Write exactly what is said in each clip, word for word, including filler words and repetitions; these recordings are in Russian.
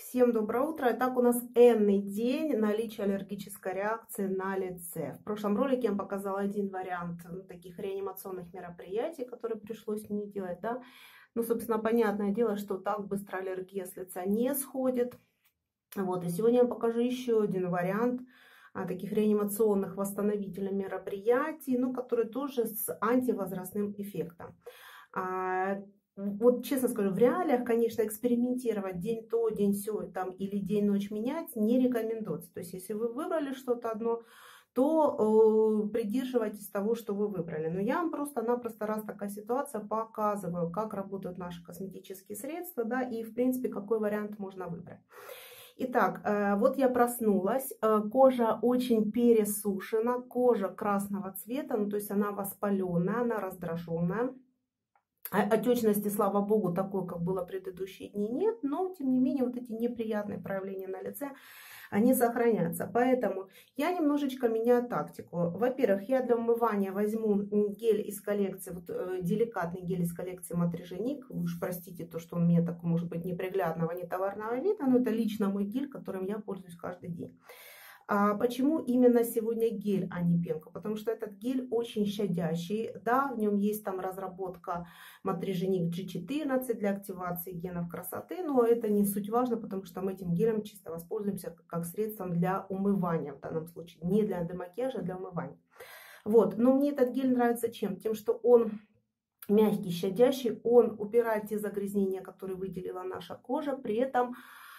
Всем доброе утро. Итак, у нас энный день наличия аллергической реакции на лице. В прошлом ролике я вам показала один вариант ну, таких реанимационных мероприятий, которые пришлось мне делать, да. Ну, собственно, понятное дело, что так быстро аллергия с лица не сходит. Вот, и сегодня я вам покажу еще один вариант а, таких реанимационных восстановительных мероприятий, ну, которые тоже с антивозрастным эффектом. А, Вот честно скажу, в реалиях, конечно, экспериментировать день то, день сё, там, или день-ночь менять не рекомендуется. То есть, если вы выбрали что-то одно, то э, придерживайтесь того, что вы выбрали. Но я вам просто-напросто, раз такая ситуация, показываю, как работают наши косметические средства, да, и, в принципе, какой вариант можно выбрать. Итак, э, вот я проснулась, э, кожа очень пересушена, кожа красного цвета, ну, то есть она воспаленная, она раздраженная. Отечности, слава богу, такой, как было предыдущие дни, нет, но, тем не менее, вот эти неприятные проявления на лице, они сохраняются. Поэтому я немножечко меняю тактику. Во-первых, я для умывания возьму гель из коллекции, вот, э, деликатный гель из коллекции Матриженик. Вы уж простите то, что он мне такой, может быть, неприглядного, не товарного вида, но это лично мой гель, которым я пользуюсь каждый день. А почему именно сегодня гель, а не пенка? Потому что этот гель очень щадящий, да, в нем есть там разработка Матриженик джи четырнадцать для активации генов красоты, но это не суть важно, потому что мы этим гелем чисто воспользуемся как средством для умывания в данном случае, не для демакияжа, а для умывания. Вот, но мне этот гель нравится чем? Тем, что он мягкий, щадящий, он убирает те загрязнения, которые выделила наша кожа, при этом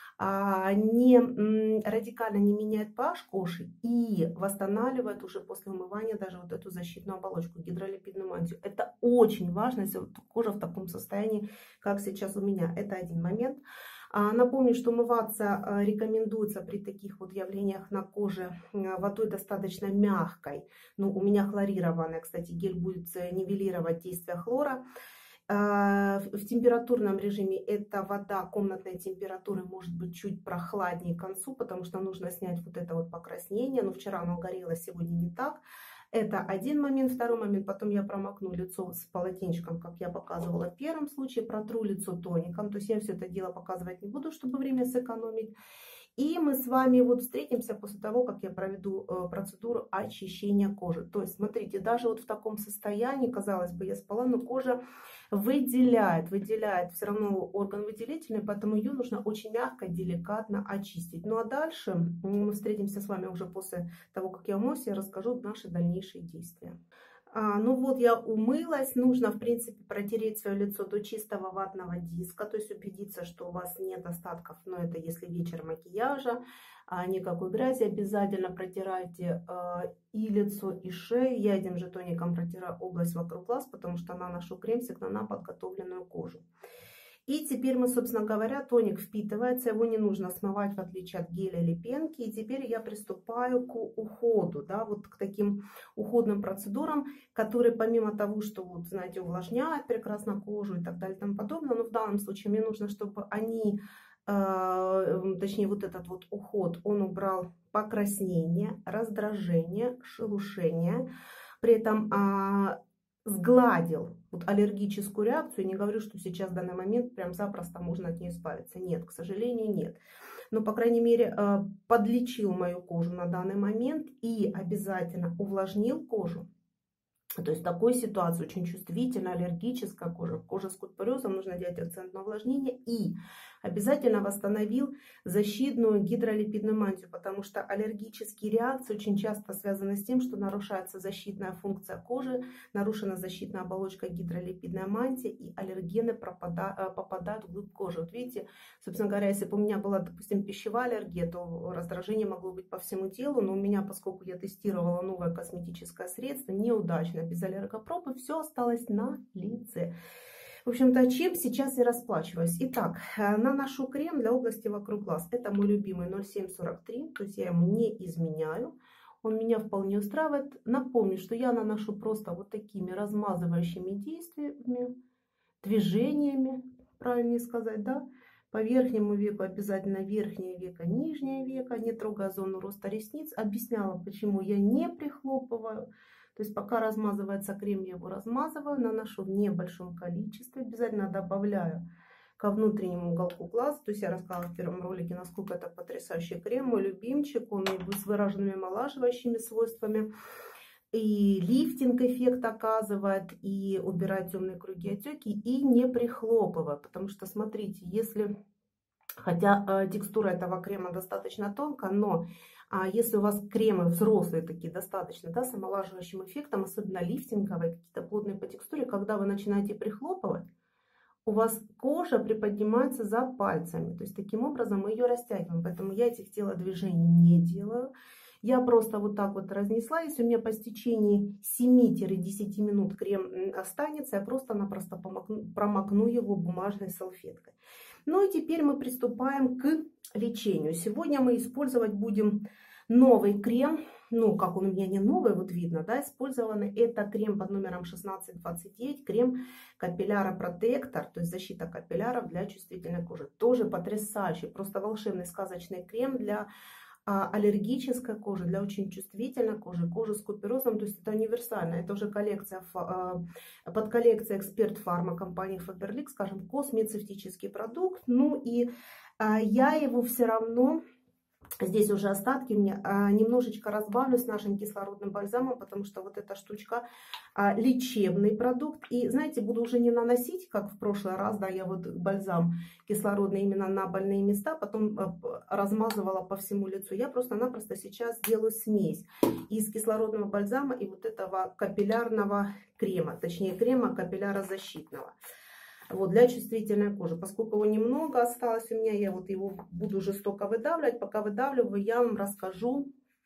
не радикально не меняет pH кожи и восстанавливает уже после умывания даже вот эту защитную оболочку, гидролипидную мантию. Это очень важно, если вот кожа в таком состоянии, как сейчас у меня. Это один момент. Напомню, что умываться рекомендуется при таких вот явлениях на коже водой достаточно мягкой. Ну, у меня хлорированная, кстати, гель будет нивелировать действие хлора. В температурном режиме эта вода комнатной температуры может быть чуть прохладнее к концу, потому что нужно снять вот это вот покраснение. Но вчера оно горело, сегодня не так. Это один момент. Второй момент, потом я промокну лицо с полотенчиком, как я показывала в первом случае, протру лицо тоником. То есть я все это дело показывать не буду, чтобы время сэкономить. И мы с вами вот встретимся после того, как я проведу процедуру очищения кожи. То есть, смотрите, даже вот в таком состоянии, казалось бы, я спала, но кожа выделяет, выделяет все равно орган выделительный, поэтому ее нужно очень мягко, деликатно очистить. Ну а дальше мы встретимся с вами уже после того, как я умоюсь, я расскажу наши дальнейшие действия. А, ну вот я умылась, нужно в принципе протереть свое лицо до чистого ватного диска, то есть убедиться, что у вас нет остатков, но это если вечер макияжа, а, никакой грязи, обязательно протирайте а, и лицо, и шею. Я этим же тоником протираю область вокруг глаз, потому что наношу крем всегда на подготовленную кожу. И теперь мы, собственно говоря, тоник впитывается, его не нужно смывать, в отличие от геля или пенки. И теперь я приступаю к уходу, да, вот к таким уходным процедурам, которые помимо того, что, вот, знаете, увлажняют прекрасно кожу и так далее и тому подобное, но в данном случае мне нужно, чтобы они, э, точнее вот этот вот уход, он убрал покраснение, раздражение, шелушение, при этом э, сгладил вот аллергическую реакцию. Не говорю, что сейчас в данный момент прям запросто можно от нее избавиться. Нет, к сожалению, нет. Но, по крайней мере, подлечил мою кожу на данный момент и обязательно увлажнил кожу. То есть в такой ситуации очень чувствительная, аллергическая кожа, кожа с купорезом, нужно делать акцент на увлажнение. И обязательно восстановил защитную гидролипидную мантию, потому что аллергические реакции очень часто связаны с тем, что нарушается защитная функция кожи, нарушена защитная оболочка гидролипидная мантия, и аллергены пропадают, попадают вглубь кожи. Вот видите, собственно говоря, если бы у меня была, допустим, пищевая аллергия, то раздражение могло быть по всему телу, но у меня, поскольку я тестировала новое косметическое средство, неудачно, без аллергопробы, все осталось на лице. В общем-то, чем сейчас я расплачиваюсь. Итак, наношу крем для области вокруг глаз. Это мой любимый ноль семь сорок три, то есть я ему не изменяю. Он меня вполне устраивает. Напомню, что я наношу просто вот такими размазывающими действиями, движениями, правильнее сказать, да. По верхнему веку обязательно верхнее веко, нижнее веко, не трогая зону роста ресниц. Объясняла, почему я не прихлопываю. То есть пока размазывается крем, я его размазываю, наношу в небольшом количестве, обязательно добавляю ко внутреннему уголку глаза. То есть я рассказала в первом ролике, насколько это потрясающий крем, мой любимчик. Он с выраженными омолаживающими свойствами. И лифтинг эффект оказывает, и убирает темные круги, отеки, и не прихлопывает. Потому что, смотрите, если... Хотя э, текстура этого крема достаточно тонкая, но а если у вас кремы взрослые такие достаточно, да, с омолаживающим эффектом, особенно лифтинговые, какие-то плотные по текстуре, когда вы начинаете прихлопывать, у вас кожа приподнимается за пальцами. То есть таким образом мы ее растягиваем. Поэтому я этих телодвижений не делаю. Я просто вот так вот разнесла. Если у меня по истечении семи-десяти минут крем останется, я просто-напросто промокну его бумажной салфеткой. Ну и теперь мы приступаем к лечению. Сегодня мы использовать будем новый крем. Ну, как он у меня не новый, вот видно, да, использованный. Это крем под номером шестнадцать двадцать девять, крем Капилляра Протектор, то есть защита капилляров для чувствительной кожи. Тоже потрясающий, просто волшебный сказочный крем для а, аллергической кожи, для очень чувствительной кожи, кожи с куперозом. То есть это универсально, это уже коллекция, а, подколлекция Эксперт Фарма компании Faberlic, скажем, космецевтический продукт. Ну и а, я его все равно... Здесь уже остатки у меня а, немножечко разбавлю с нашим кислородным бальзамом, потому что вот эта штучка а, лечебный продукт. И знаете, буду уже не наносить, как в прошлый раз, да, я вот бальзам кислородный именно на больные места, потом а, размазывала по всему лицу. Я просто-напросто сейчас делаю смесь из кислородного бальзама и вот этого капиллярного крема, точнее крема капиллярозащитного. Вот, для чувствительной кожи. Поскольку его немного осталось у меня, я вот его буду жестоко выдавливать. Пока выдавливаю, я вам расскажу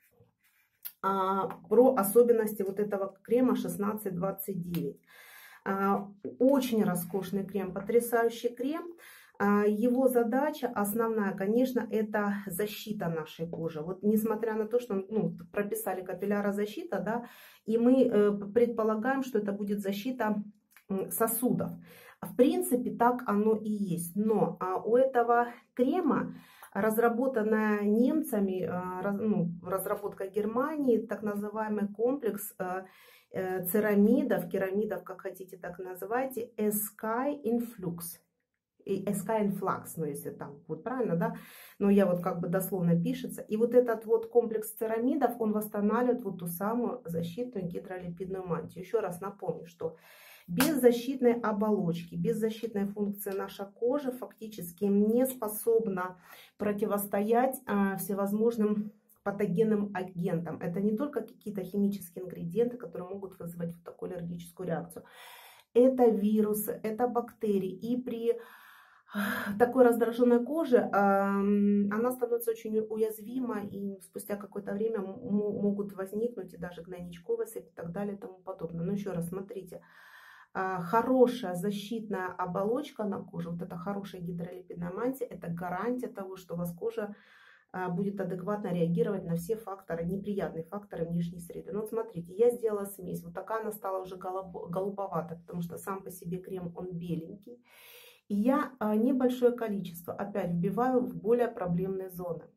а, про особенности вот этого крема шестнадцать двадцать девять. А, очень роскошный крем, потрясающий крем. А, его задача основная, конечно, это защита нашей кожи. Вот несмотря на то, что ну, прописали капиллярозащита, да, и мы э, предполагаем, что это будет защита сосудов. В принципе, так оно и есть. Но а, у этого крема, разработанная немцами, а, раз, ну, разработка Германии, так называемый комплекс а, э, церамидов, керамидов, как хотите так называйте, Sky Influx. И Sky Influx, ну если там вот правильно, да, но я вот как бы дословно пишется. И вот этот вот комплекс церамидов, он восстанавливает вот ту самую защитную гидролипидную мантию. Еще раз напомню, что без защитной оболочки, без защитной функции наша кожа фактически не способна противостоять а, всевозможным патогенным агентам. Это не только какие-то химические ингредиенты, которые могут вызвать вот такую аллергическую реакцию. Это вирусы, это бактерии. И при такой раздраженной коже а, она становится очень уязвима, и спустя какое-то время могут возникнуть и даже гнойничковая сыпь и так далее и тому подобное. Но еще раз смотрите. Хорошая защитная оболочка на коже, вот эта хорошая гидролипидная мантия, это гарантия того, что у вас кожа будет адекватно реагировать на все факторы, неприятные факторы внешней среды. Ну вот смотрите, я сделала смесь, вот такая она стала уже голубоватая, потому что сам по себе крем, он беленький. И я небольшое количество опять вбиваю в более проблемные зоны.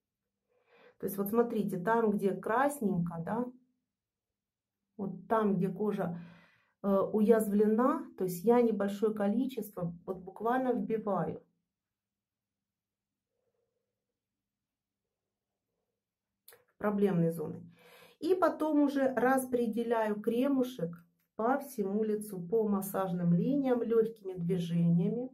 То есть вот смотрите, там, где красненько, да, вот там, где кожа уязвлена, то есть я небольшое количество вот буквально вбиваю. В проблемные зоны. И потом уже распределяю кремушек по всему лицу, по массажным линиям, легкими движениями.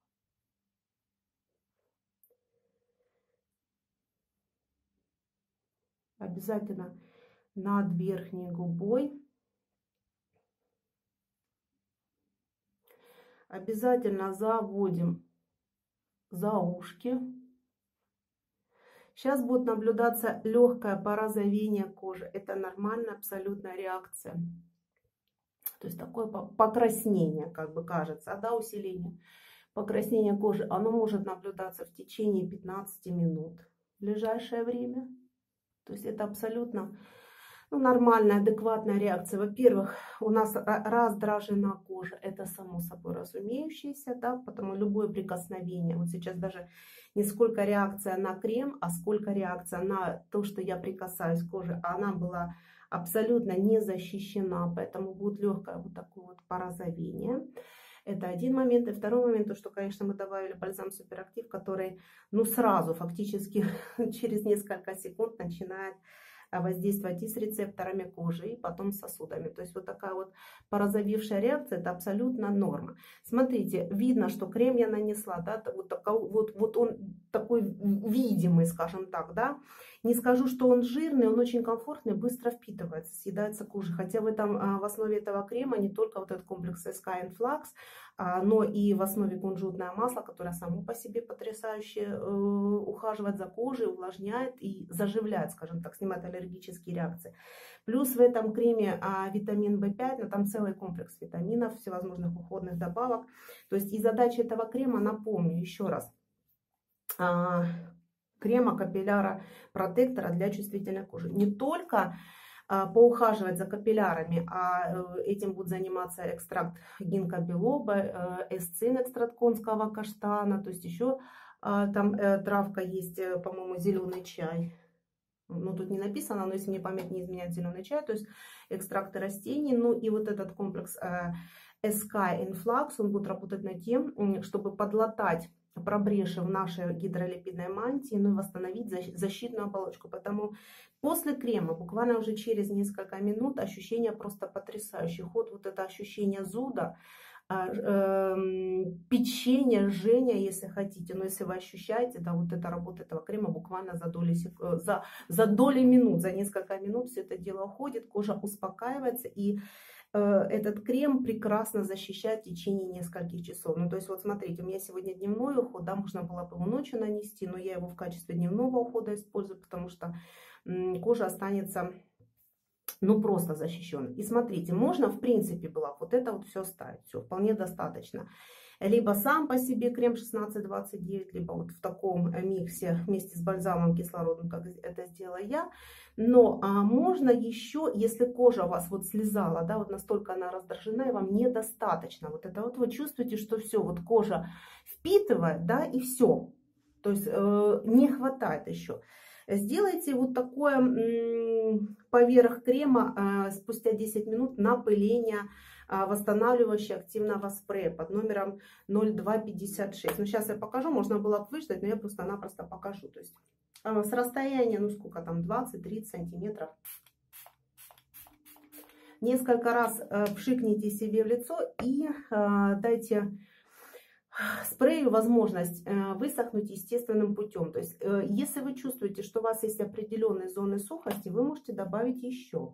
Обязательно над верхней губой. Обязательно заводим за ушки. Сейчас будет наблюдаться легкое порозовение кожи. Это нормальная абсолютная реакция. То есть такое покраснение, как бы кажется, да, усиление. Покраснение кожи, оно может наблюдаться в течение пятнадцати минут в ближайшее время. То есть это абсолютно... Ну, нормальная, адекватная реакция. Во-первых, у нас раздражена кожа. Это само собой разумеющееся, да, потому любое прикосновение. Вот сейчас даже не сколько реакция на крем, а сколько реакция на то, что я прикасаюсь к коже. Она была абсолютно не защищена, поэтому будет легкое вот такое вот порозовение. Это один момент. И второй момент, то, что, конечно, мы добавили бальзам Суперактив, который, ну, сразу, фактически через несколько секунд начинает воздействовать и с рецепторами кожи, и потом с сосудами. То есть вот такая вот порозовевшая реакция, это абсолютно норма. Смотрите, видно, что крем я нанесла, да, вот, такой, вот, вот он такой видимый, скажем так, да. Не скажу, что он жирный, он очень комфортный, быстро впитывается, съедается кожей. Хотя в, этом, в основе этого крема не только вот этот комплекс эс ка and Flux, но и в основе кунжутное масло, которое само по себе потрясающе э, ухаживает за кожей, увлажняет и заживляет, скажем так, снимает аллергические реакции. Плюс в этом креме а, витамин бэ пять, но там целый комплекс витаминов, всевозможных уходных добавок. То есть и задача этого крема, напомню еще раз, а, крема капилляра протектора для чувствительной кожи. Не только а, поухаживать за капиллярами, а этим будет заниматься экстракт гинка билоба, эсцин, экстракт конского каштана, то есть еще а, там э, травка есть, по-моему, зеленый чай. Ну, тут не написано, но если мне память не изменяет, зеленый чай, то есть экстракты растений. Ну и вот этот комплекс э, эс ка and Flux, он будет работать над тем, чтобы подлатать пробреши в нашей гидролипидной мантии, ну и восстановить защитную оболочку. Поэтому после крема, буквально уже через несколько минут, ощущение просто потрясающее. Ход, вот это ощущение зуда, печенье, жжение, если хотите, но если вы ощущаете, да, вот эта работа этого крема буквально за доли, за, за доли минут, за несколько минут все это дело уходит, кожа успокаивается, и э, этот крем прекрасно защищает в течение нескольких часов. Ну, то есть, вот смотрите, у меня сегодня дневной уход, да, можно было бы его ночью нанести, но я его в качестве дневного ухода использую, потому что м, кожа останется, ну, просто защищен. И смотрите, можно, в принципе, было вот это вот все ставить. Все вполне достаточно. Либо сам по себе крем шестнадцать двадцать девять, либо вот в таком миксе вместе с бальзамом кислородным, как это сделала я. Но а можно еще, если кожа у вас вот слезала, да, вот настолько она раздражена, и вам недостаточно. Вот это вот вы чувствуете, что все, вот кожа впитывает, да, и все. То есть э, не хватает еще. Сделайте вот такое поверх крема э, спустя десять минут напыление э, восстанавливающего активного спрея под номером ноль два пятьдесят шесть. Ну, сейчас я покажу, можно было бы выждать, но я просто-напросто покажу. То есть э, с расстояния, ну сколько там, двадцать-тридцать сантиметров. Несколько раз э, пшикните себе в лицо и э, дайте спрею возможность высохнуть естественным путем. То есть, если вы чувствуете, что у вас есть определенные зоны сухости, вы можете добавить еще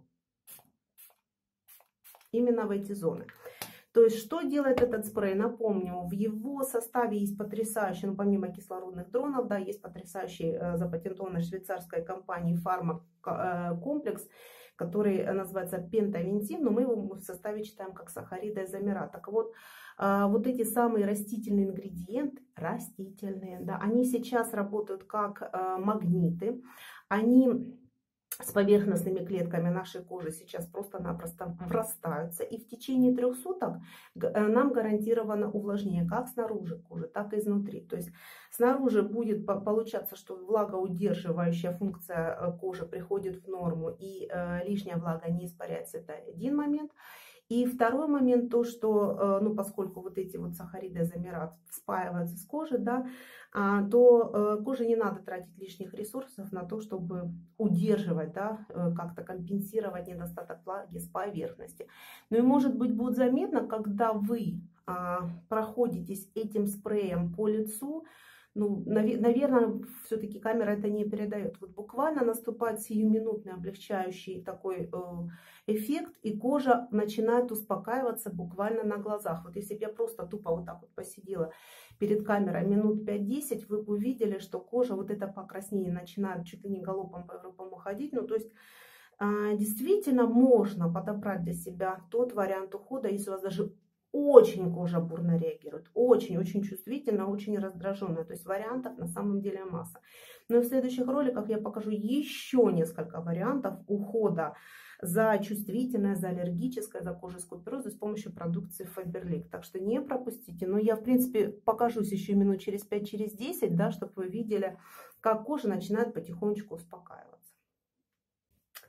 именно в эти зоны. То есть, что делает этот спрей? Напомню, в его составе есть потрясающий, ну, помимо кислородных дронов, да, есть потрясающий запатентованный швейцарской компанией фармакомплекс, который называется пентавентин, но мы его в составе читаем как сахариды изомерат. Так вот, вот эти самые растительные ингредиенты, растительные, да, они сейчас работают как магниты, они с поверхностными клетками нашей кожи сейчас просто-напросто врастаются, и в течение трех суток нам гарантировано увлажнение как снаружи кожи, так и изнутри. То есть снаружи будет получаться, что влагоудерживающая функция кожи приходит в норму, и лишняя влага не испаряется. Это один момент. И второй момент, то, что, ну, поскольку вот эти вот сахариды изомерат спаиваются с кожей, да, то коже не надо тратить лишних ресурсов на то, чтобы удерживать, да, как-то компенсировать недостаток влаги с поверхности. Ну и, может быть, будет заметно, когда вы проходитесь этим спреем по лицу. Ну, наверное, все-таки камера это не передает. Вот буквально наступает сиюминутный облегчающий такой эффект, и кожа начинает успокаиваться буквально на глазах. Вот если бы я просто тупо вот так вот посидела перед камерой минут пять-десять, вы бы увидели, что кожа, вот это покраснение начинает чуть ли не галопом по Европам уходить. Ну, то есть действительно можно подобрать для себя тот вариант ухода, если у вас даже очень кожа бурно реагирует, очень-очень чувствительно, очень раздраженная. То есть вариантов на самом деле масса. Но в следующих роликах я покажу еще несколько вариантов ухода за чувствительное, за аллергическое, за кожей с куперозой с помощью продукции Faberlic. Так что не пропустите. Но я, в принципе, покажусь еще минут через пять-через десять, да, чтобы вы видели, как кожа начинает потихонечку успокаиваться.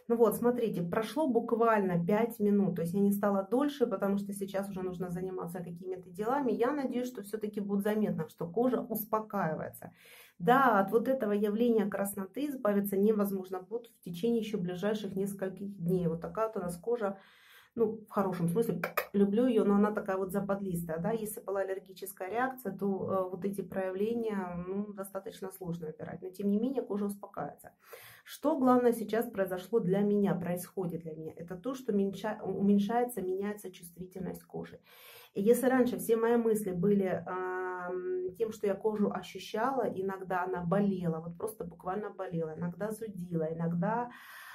Ну вот, смотрите, прошло буквально пять минут, то есть я не стала дольше, потому что сейчас уже нужно заниматься какими-то делами. Я надеюсь, что все-таки будет заметно, что кожа успокаивается. Да, от вот этого явления красноты избавиться невозможно будет в течение еще ближайших нескольких дней. Вот такая вот у нас кожа, ну, в хорошем смысле, люблю ее, но она такая вот западлистая, да, если была аллергическая реакция, то э, вот эти проявления, ну, достаточно сложно опирать, но тем не менее кожа успокаивается. Что главное сейчас произошло для меня, происходит для меня, это то, что уменьша, уменьшается, меняется чувствительность кожи. И если раньше все мои мысли были э, тем, что я кожу ощущала, иногда она болела, вот просто буквально болела, иногда зудила, иногда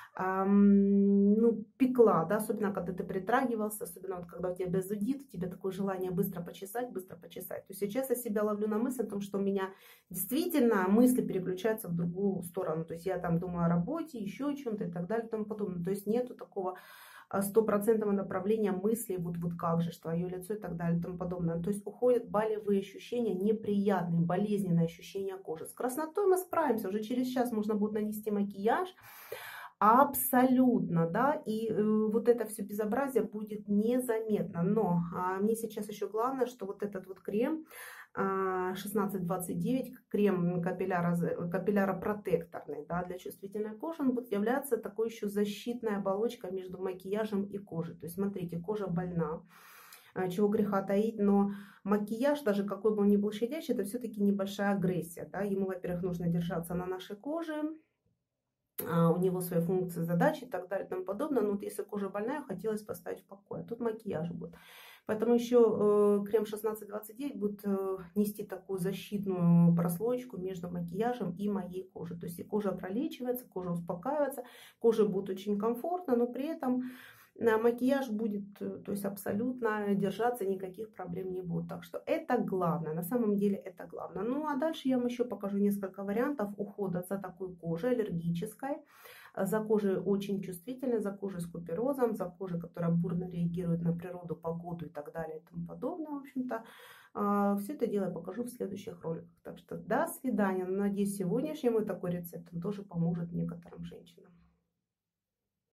ну, пекла, да, особенно когда ты притрагивался, особенно вот когда у тебя зудит, у тебя такое желание быстро почесать, быстро почесать. То есть сейчас я себя ловлю на мысли о том, что у меня действительно мысли переключаются в другую сторону. То есть я там думаю о работе, еще о чем-то и так далее и тому подобное. То есть нету такого стопроцентного направления мыслей, вот, вот как же, твое лицо и так далее и тому подобное. То есть уходят болевые ощущения, неприятные, болезненные ощущения кожи. С краснотой мы справимся, уже через час можно будет нанести макияж. Абсолютно, да, и э, вот это все безобразие будет незаметно. Но а, мне сейчас еще главное, что вот этот вот крем а, шестнадцать двадцать девять, крем капилляро-протекторный, да, для чувствительной кожи, он будет являться такой еще защитной оболочкой между макияжем и кожей. То есть, смотрите, кожа больна, чего греха таить, но макияж, даже какой бы он ни был щадящий, это все-таки небольшая агрессия, да, ему, во-первых, нужно держаться на нашей коже, у него свои функции, задачи и так далее и тому подобное. Но вот если кожа больная, хотелось поставить в покое. Тут макияж будет. Поэтому еще э, крем шестнадцать двадцать девять будет э, нести такую защитную прослоечку между макияжем и моей кожей. То есть и кожа пролечивается, кожа успокаивается, коже будет очень комфортно, но при этом макияж будет, то есть абсолютно держаться, никаких проблем не будет. Так что это главное, на самом деле это главное. Ну а дальше я вам еще покажу несколько вариантов ухода за такой кожей аллергической, за кожей очень чувствительной, за кожей с куперозом, за кожей, которая бурно реагирует на природу, погоду и так далее и тому подобное. В общем-то, все это дело я покажу в следующих роликах. Так что до свидания. Надеюсь, сегодняшний мой такой рецепт он тоже поможет некоторым женщинам.